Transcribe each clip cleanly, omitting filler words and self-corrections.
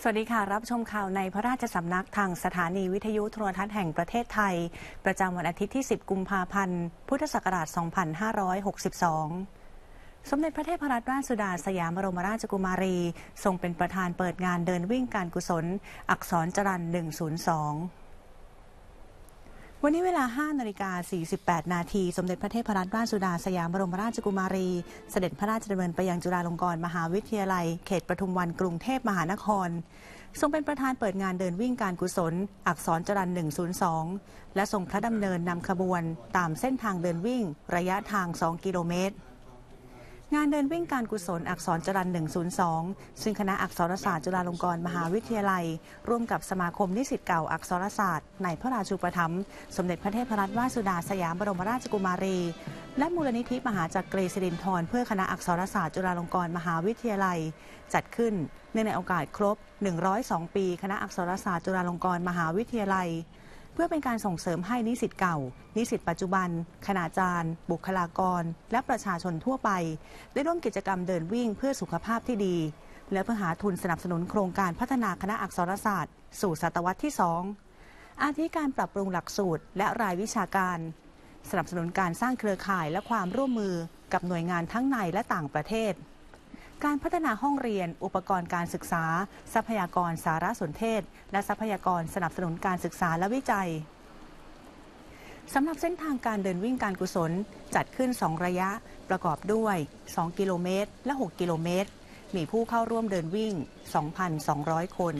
สวัสดีค่ะรับชมข่าวในพระราชสำนักทางสถานีวิทยุโทรทัศน์แห่งประเทศไทยประจำวันอาทิตย์ที่ 10 กุมภาพันธ์ พุทธศักราช 2562 สมเด็จพระเทพรัตนราชสุดาสยามบรมราชกุมารีทรงเป็นประธานเปิดงานเดินวิ่งการกุศลอักษรจรัญ 102วันนี้เวลา 5:48 นาทีสมเด็จพระเทพรัตนราชสุดาสยามบรมราชกุมารีเสด็จพระราชดำเนินไปยังจุฬาลงกรณ์มหาวิทยาลัยเขตปทุมวันกรุงเทพมหานครทรงเป็นประธานเปิดงานเดินวิ่งการกุศลอักษรจรัญ 102และทรงพระดำเนินนำขบวนตามเส้นทางเดินวิ่งระยะทาง 2 กิโลเมตรงานเดินวิ่งการกุศลอักษรจรัญ 102ซึ่งคณะอักษรศาสตร์จุฬาลงกรณ์มหาวิทยาลัยร่วมกับสมาคมนิสิตเก่าอักษรศาสตร์ในพระราชูปถัมภ์สมเด็จพระเทพรัตนราชสุดาสยามบรมราชกุมารีและมูลนิธิมหาจักรีสิรินธรเพื่อคณะอักษรศาสตร์จุฬาลงกรณ์มหาวิทยาลัยจัดขึ้นในโอกาสครบ102ปีคณะอักษรศาสตร์จุฬาลงกรณ์มหาวิทยาลัยเพื่อเป็นการส่งเสริมให้นิสิตเก่านิสิตปัจจุบันคณาจารย์บุคลากรและประชาชนทั่วไปได้ร่วมกิจกรรมเดินวิ่งเพื่อสุขภาพที่ดีและเพื่อหาทุนสนับสนุนโครงการพัฒนาคณะอักษรศาสตร์สู่ศตวรรษที่ 2อาทิการปรับปรุงหลักสูตรและรายวิชาการสนับสนุนการสร้างเครือข่ายและความร่วมมือกับหน่วยงานทั้งในและต่างประเทศการพัฒนาห้องเรียนอุปกรณ์การศึกษาทรัพยากรสารสนเทศและทรัพยากรสนับสนุนการศึกษาและวิจัยสำหรับเส้นทางการเดินวิ่งการกุศลจัดขึ้น2ระยะประกอบด้วย2กิโลเมตรและ6กิโลเมตรมีผู้เข้าร่วมเดินวิ่ง 2,200 คน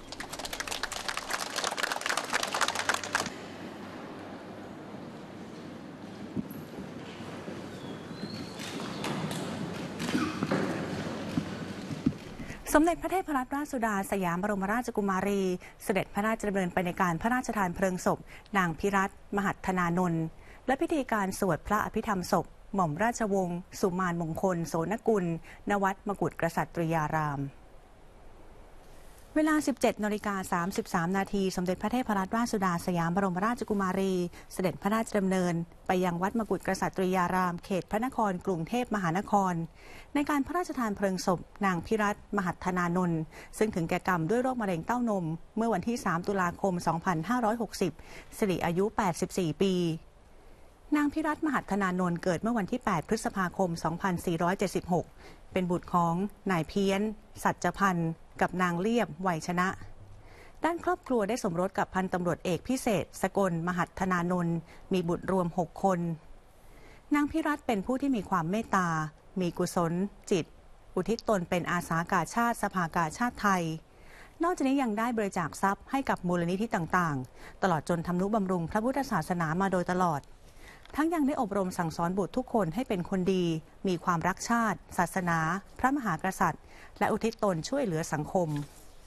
สมเด็จพระเทพรัตนราชสุดาสยามบรมราชกุมารีเสด็จพระราชดำเนินไปในการพระราชทานเพลิงศพนางพิรัตน์มหัฒนานนท์และพิธีการสวดพระอภิธรรมศพหม่อมราชวงศ์สุมานมงคลโสนกุลณวัดมกุฏกษัตริยารามเวลา 17:33 นาทีสมเด็จพระเทพรัตนราชสุดาสยามบรมราชกุมารีเสด็จพระราชดำเนินไปยังวัดมกุฏกษัตริยารามเขตพระนครกรุงเทพมหานครในการพระราชทานเพลิงศพนางพิรัตน์มหัฒนานนท์ซึ่งถึงแก่กรรมด้วยโรคมะเร็งเต้านมเมื่อวันที่ 3 ตุลาคม 2560สิริอายุ 84 ปีนางพิรัตน์มหัฒนานนท์เกิดเมื่อวันที่ 8 พฤษภาคม 2476เป็นบุตรของนายเพี้ยนสัจพันธ์กับนางเลียบไวยชนะด้านครอบครัวได้สมรสกับพันตำรวจเอกพิเศษสกลมหัฒนานนท์มีบุตรรวม6คนนางพิรัตน์เป็นผู้ที่มีความเมตตามีกุศลจิตอุทิศตนเป็นอาสากาชาติสภากาชาติไทยนอกจากนี้ยังได้บริจาคทรัพย์ให้กับมูลนิธิต่างๆตลอดจนทำนุบำรุงพระพุทธศาสนามาโดยตลอดทั้งยังได้อบรมสั่งสอนบุตรทุกคนให้เป็นคนดีมีความรักชาติศาสนาพระมหากษัตริย์และอุทิศตนช่วยเหลือสังคม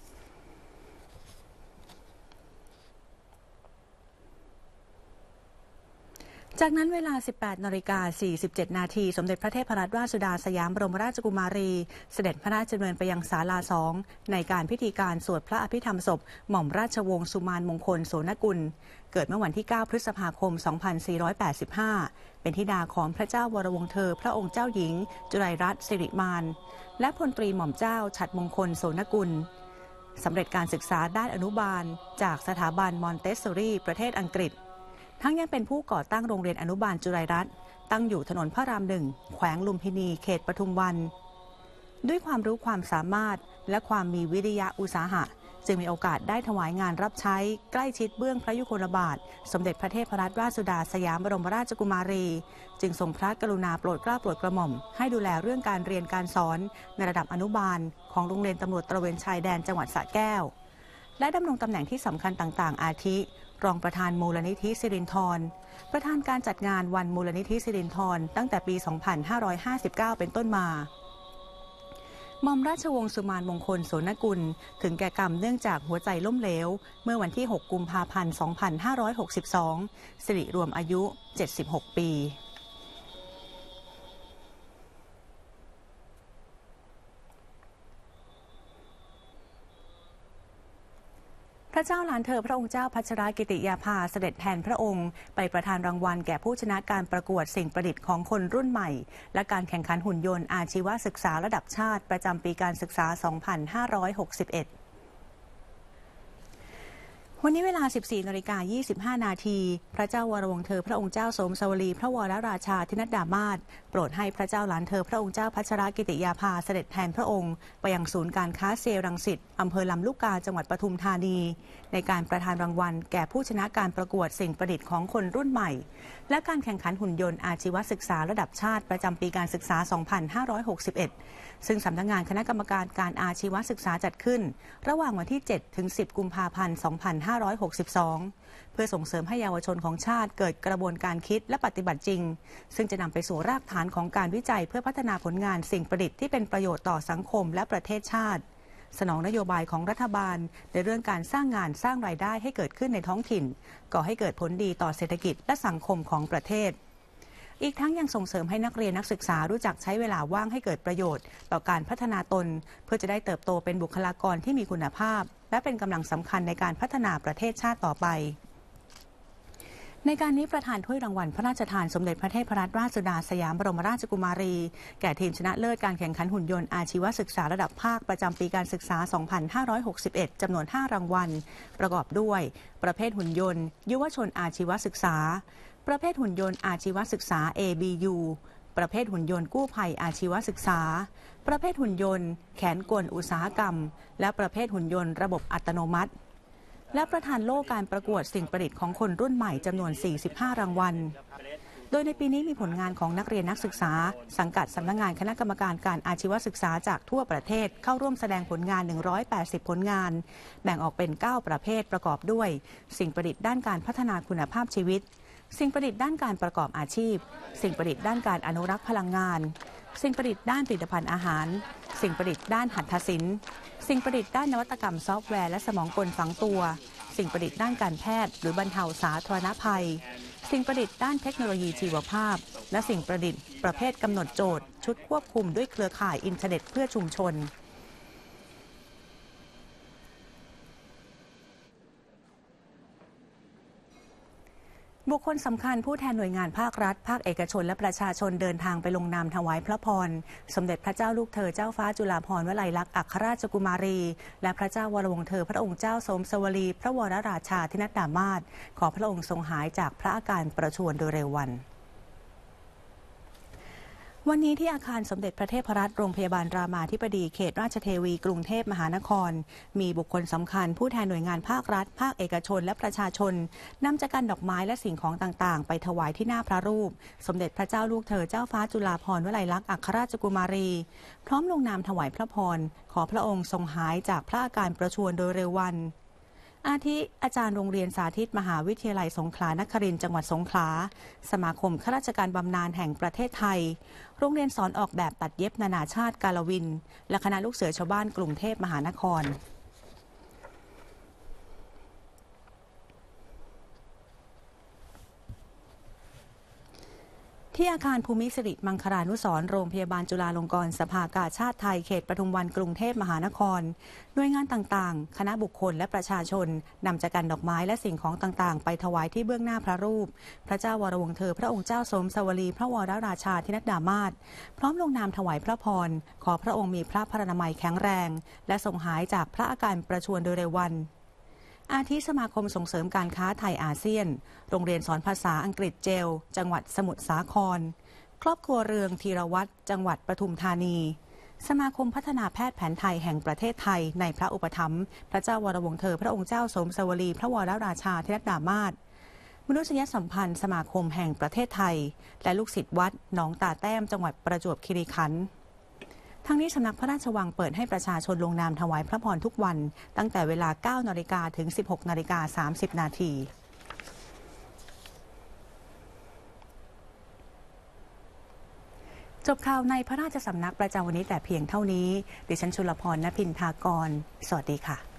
จากนั้นเวลา 18:47 นาทีสมเด็จพระเทพรัตนราชสุดาสยามบรมราชกุมารีเสด็จพระราชดำเนินไปยังศาลา 2ในการพิธีการสวดพระอภิธรรมศพหม่อมราชวงศ์สุมานมงคลโสนกุลเกิดเมื่อวันที่ 9 พฤษภาคม 2485เป็นธิดาของพระเจ้าวรวงศ์เธอพระองค์เจ้าหญิงจุไรรัตน์สิริมานและพลตรีหม่อมเจ้าฉัตรมงคลโสนกุลสำเร็จการศึกษาด้านอนุบาลจากสถาบันมอนเตสซอรีประเทศอังกฤษทั้งยังเป็นผู้ก่อตั้งโรงเรียนอนุบาลจุไรรัตน์ตั้งอยู่ถนนพระราม 1แขวงลุมพินีเขตปทุมวันด้วยความรู้ความสามารถและความมีวิริยะอุตสาหะจึงมีโอกาสได้ถวายงานรับใช้ใกล้ชิดเบื้องพระยุคลบาทสมเด็จพระเทพรัตนราชสุดาสยามบรมราชกุมารีจึงทรงพระกรุณาโปรดเกล้าโปรดกระหม่อมให้ดูแลเรื่องการเรียนการสอนในระดับอนุบาลของโรงเรียนตำรวจตระเวนชายแดนจังหวัดสระแก้วและดำรงตำแหน่งที่สำคัญต่างๆอาทิรองประธานมูลนิธิสิรินธรประธานการจัดงานวันมูลนิธิสิรินธรตั้งแต่ปี 2559 เป็นต้นมาหม่อมราชวงศ์สุมานมงคลโสนกุลถึงแก่กรรมเนื่องจากหัวใจล้มเหลวเมื่อวันที่ 6 กุมภาพันธ์ 2562สิริรวมอายุ 76 ปีพระเจ้าหลานเธอพระองค์เจ้าพัชรกิติยาภาเสด็จแทนพระองค์ไปประทานรางวัลแก่ผู้ชนะการประกวดสิ่งประดิษฐ์ของคนรุ่นใหม่และการแข่งขันหุ่นยนต์อาชีวศึกษาระดับชาติประจำปีการศึกษา 2561 วันนี้เวลา 14:25 นาทีพระเจ้าวรวงศ์เธอพระองค์เจ้าสมสวลีพระวรราชาธินัดดามาศโปรดให้พระเจ้าหลานเธอพระองค์เจ้าพัชรกิติยาภาเสด็จแทนพระองค์ไปยังศูนย์การค้าเซรังสิตอำเภอลำลูกกาจังหวัดปทุมธานีในการประทานรางวัลแก่ผู้ชนะการประกวดสิ่งประดิษฐ์ของคนรุ่นใหม่และการแข่งขันหุ่นยนต์อาชีวศึกษาระดับชาติประจำปีการศึกษา 2561 ซึ่งสำนักงานคณะกรรมการการอาชีวศึกษาจัดขึ้นระหว่างวันที่ 7 ถึง 10 กุมภาพันธ์ 2562 เพื่อส่งเสริมให้เยาวชนของชาติเกิดกระบวนการคิดและปฏิบัติจริงซึ่งจะนำไปสู่รากฐานของการวิจัยเพื่อพัฒนาผลงานสิ่งประดิษฐ์ที่เป็นประโยชน์ต่อสังคมและประเทศชาติสนองนโยบายของรัฐบาลในเรื่องการสร้างงานสร้างรายได้ให้เกิดขึ้นในท้องถิ่นก่อให้เกิดผลดีต่อเศรษฐกิจและสังคมของประเทศอีกทั้งยังส่งเสริมให้นักเรียนนักศึกษารู้จักใช้เวลาว่างให้เกิดประโยชน์ต่อการพัฒนาตนเพื่อจะได้เติบโตเป็นบุคลากรที่มีคุณภาพและเป็นกำลังสำคัญในการพัฒนาประเทศชาติต่อไปในการนี้ประธานถ้วยรางวัลพระราชทานสมเด็จพระเทพรัตนราชสุดาสยามบรมราชกุมารีแก่ทีมชนะเลิศการแข่งขันหุ่นยนต์อาชีวศึกษาระดับภาคประจำปีการศึกษา 2561 จำนวน 5 รางวัลประกอบด้วยประเภทหุ่นยนต์ยุวชนอาชีวศึกษาประเภทหุ่นยนต์อาชีวศึกษา ABU ประเภทหุ่นยนต์กู้ภัยอาชีวศึกษาประเภทหุ่นยนต์แขนกลอุตสาหกรรมและประเภทหุ่นยนต์ระบบอัตโนมัติและประธานโล่การประกวดสิ่งประดิษฐ์ของคนรุ่นใหม่จำนวน 45 รางวัลโดยในปีนี้มีผลงานของนักเรียนนักศึกษาสังกัดสำนักงานคณะกรรมการการอาชีวศึกษาจากทั่วประเทศเข้าร่วมแสดงผลงาน 180 ผลงานแบ่งออกเป็น 9 ประเภทประกอบด้วยสิ่งประดิษฐ์ด้านการพัฒนาคุณภาพชีวิตสิ่งประดิษฐ์ด้านการประกอบอาชีพสิ่งประดิษฐ์ด้านการอนุรักษ์พลังงานสิ่งประดิษฐ์ด้านผลิตภัณฑ์อาหารสิ่งประดิษฐ์ด้านหัตถศิลป์สิ่งประดิษฐ์ด้านนวัตกรรมซอฟต์แวร์และสมองกลฝังตัวสิ่งประดิษฐ์ด้านการแพทย์หรือบรรเทาสาธารณภัยสิ่งประดิษฐ์ด้านเทคโนโลยีชีวภาพและสิ่งประดิษฐ์ประเภทกำหนดโจทย์ชุดควบคุมด้วยเครือข่ายอินเทอร์เน็ตเพื่อชุมชนบุคคลสำคัญผู้แทนหน่วยงานภาครัฐภาคเอกชนและประชาชนเดินทางไปลงนามถวายพระพรสมเด็จพระเจ้าลูกเธอเจ้าฟ้าจุฬาภรณ์วลัยลักษณ์อัครราชกุมารีและพระเจ้าวรวงศ์เธอพระองค์เจ้าสมสวลีพระวรราชาธินัดดามาศขอพระองค์ทรงหายจากพระอาการประชวรโดยเร็ววันนี้ที่อาคารสมเด็จพระเทพรัตน์โรงพยาบาลรามาธิบดีเขตราชเทวีกรุงเทพมหานครมีบุคคลสำคัญผู้แทนหน่วยงานภาครัฐภาคเอกชนและประชาชนนำจักรดอกไม้และสิ่งของต่างๆไปถวายที่หน้าพระรูปสมเด็จพระเจ้าลูกเธอเจ้าฟ้าจุฬาภรณ์วลัยลักษณ์อัครราชกุมารีพร้อมลงนามถวายพระพรขอพระองค์ทรงหายจากพระอาการประชวรโดยเร็ววันอาทิอาจารย์โรงเรียนสาธิตมหาวิทยาลัยสงขลานครินทร์จังหวัดสงขลาสมาคมข้าราชการบำนาญแห่งประเทศไทยโรงเรียนสอนออกแบบตัดเย็บนานาชาติกาลวินและคณะลูกเสือชาวบ้านกรุงเทพมหานครที่อาคารภูมิสิริมังคลานุสรณ์โรงพยาบาลจุฬาลงกรณ์สภากาชาดไทยเขตปทุมวันกรุงเทพมหานครหน่วยงานต่างๆคณะบุคคลและประชาชนนำจักรดอกไม้และสิ่งของต่างๆไปถวายที่เบื้องหน้าพระรูปพระเจ้าวรวงศ์เธอพระองค์เจ้าสมสวลีพระวรราชาธินัดดามาศพร้อมลงนามถวายพระพรขอพระองค์มีพระพรรณนามัยแข็งแรงและทรงหายจากพระอาการประชวรโดยเร็ววันอาทิสมาคมส่งเสริมการค้าไทยอาเซียนโรงเรียนสอนภาษาอังกฤษเจลจังหวัดสมุทรสาครครอบครัวเรืองธีรวัตรจังหวัดปทุมธานีสมาคมพัฒนาแพทย์แผนไทยแห่งประเทศไทยในพระอุปถัมภ์พระเจ้าวรวงศ์เธอพระองค์เจ้าสมสวลีพระวรราชาธินัดดามาศมนุษยสัมพันธ์สมาคมแห่งประเทศไทยและลูกศิษย์วัดหนองตาแต้มจังหวัดประจวบคีรีขันธ์ทั้งนี้สำนักพระราชวังเปิดให้ประชาชนลงนามถวายพระพรทุกวันตั้งแต่เวลา 9 นาฬิกาถึง 16 นาฬิกา 30 นาทีจบข่าวในพระราชสำนักประจำวันนี้แต่เพียงเท่านี้ดิฉันชุลพร ณ พินทากรสวัสดีค่ะ